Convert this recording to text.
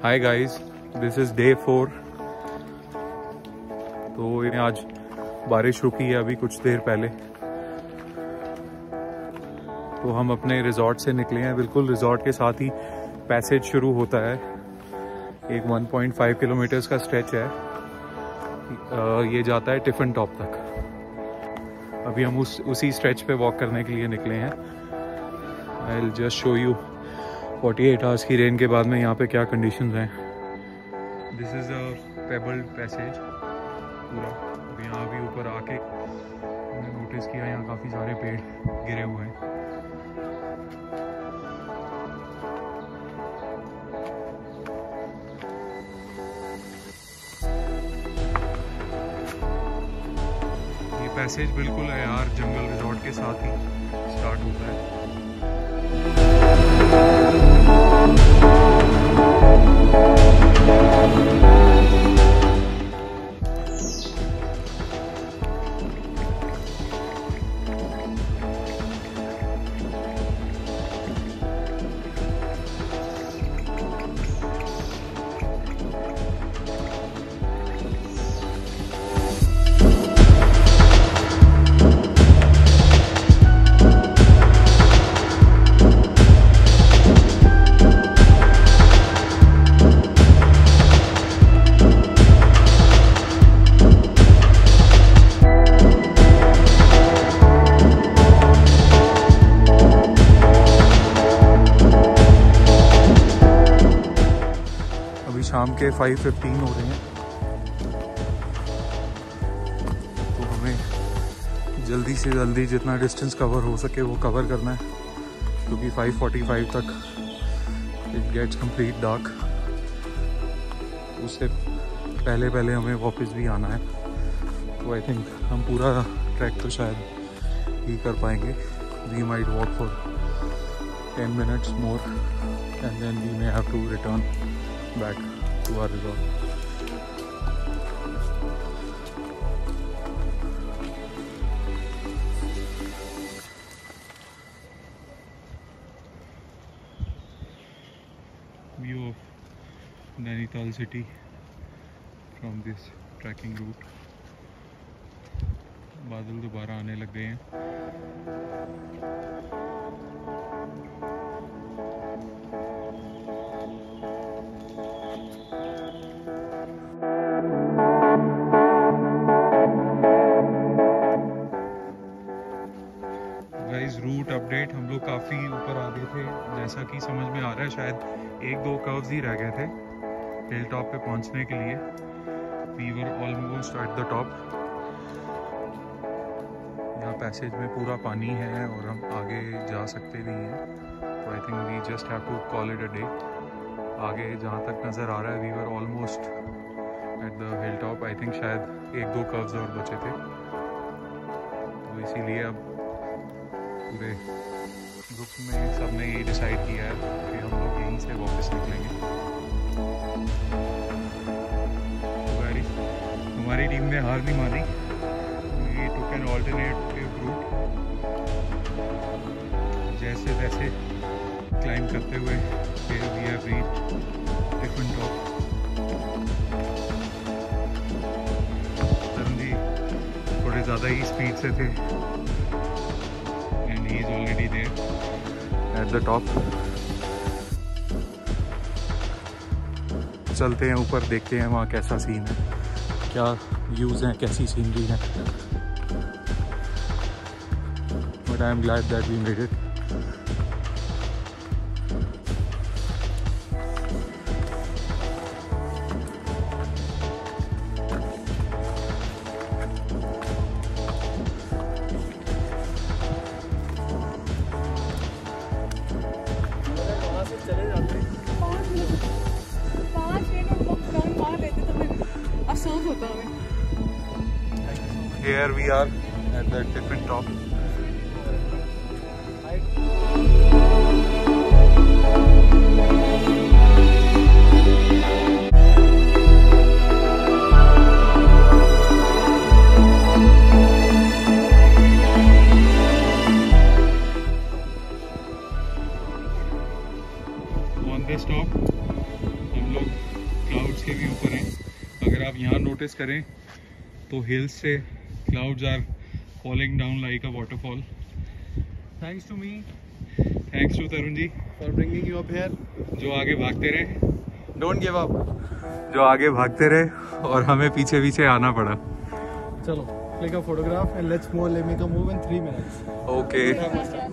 Hi guys, this is day 4। तो इन्हें आज बारिश रुकी है अभी कुछ देर पहले। तो हम अपने रिजॉर्ट से निकले हैं। बिल्कुल रिजॉर्ट के साथ ही पैसेज शुरू होता है। एक 1.5 किलोमीटर्स का स्ट्रेच है। ये जाता है टिफिन टॉप तक। अभी हम उसी स्ट्रेच पे वॉक करने के लिए निकले हैं। I will just show you 48 hours की रेन के बाद में यहाँ पे क्या कंडीशंस हैं। This is a pebbled passage पूरा। अब यहाँ भी ऊपर आके मैंने नोटिस किया यहाँ काफ़ी सारे पेड़ गिरे हुए हैं। ये पैसेज बिल्कुल यार जंगल रिजॉर्ट के साथ ही स्टार्ट होता है। शाम के 5:15 हो रहे हैं। तो हमें जल्दी से जल्दी जितना डिस्टेंस कवर हो सके वो कवर करना है, क्योंकि 5:45 तक इट गेट्स कंप्लीट डार्क। उससे पहले पहले हमें वापस भी आना है। तो आई थिंक हम पूरा ट्रैक तो शायद ही कर पाएंगे। We might walk for 10 minutes more and then we may have to return back to our resort. View of Nainital city from this trekking route. बादल दोबारा आने लग गए हैं। रूट अपडेट, हम लोग काफ़ी ऊपर आ गए थे। जैसा कि समझ में आ रहा है शायद 1-2 कर्व्स ही रह गए थे हिल टॉप पे पहुंचने के लिए। We were almost at the top. यहाँ पैसेज में पूरा पानी है और हम आगे जा सकते नहीं हैं। तो I think we just have to call it a day. आगे जहाँ तक नज़र आ रहा है we were almost at the hill top. I think शायद 1-2 कर्व्स और बचे थे। तो इसीलिए अब पूरे ग्रुप में सबने ये डिसाइड किया है कि हम लोग यहीं से वापस निकलेंगे। हमारी टीम ने हार नहीं मानी। We took an alternative route. जैसे तैसे क्लाइंब करते हुए फिर we have reached Tiffin Top. Tarun ji थोड़े ज़्यादा ही स्पीड से थे। He is already there at the top. चलते हैं ऊपर, देखते हैं वहाँ कैसा सीन है, क्या व्यूज़ हैं, कैसी सीनरी है। But I am glad that we made it. Here we are at the tiffin top. On this top, हम लोग आप यहाँ नोटिस करें तो हिल्स से clouds are falling down like a waterfall. Thanks to me, thanks to Tarun ji for bringing you up here. जो आगे भागते रहे, डोंट गिव अप। जो आगे भागते रहे और हमें पीछे पीछे आना पड़ा। चलो click a photograph and let's make a move in 3 minutes। Okay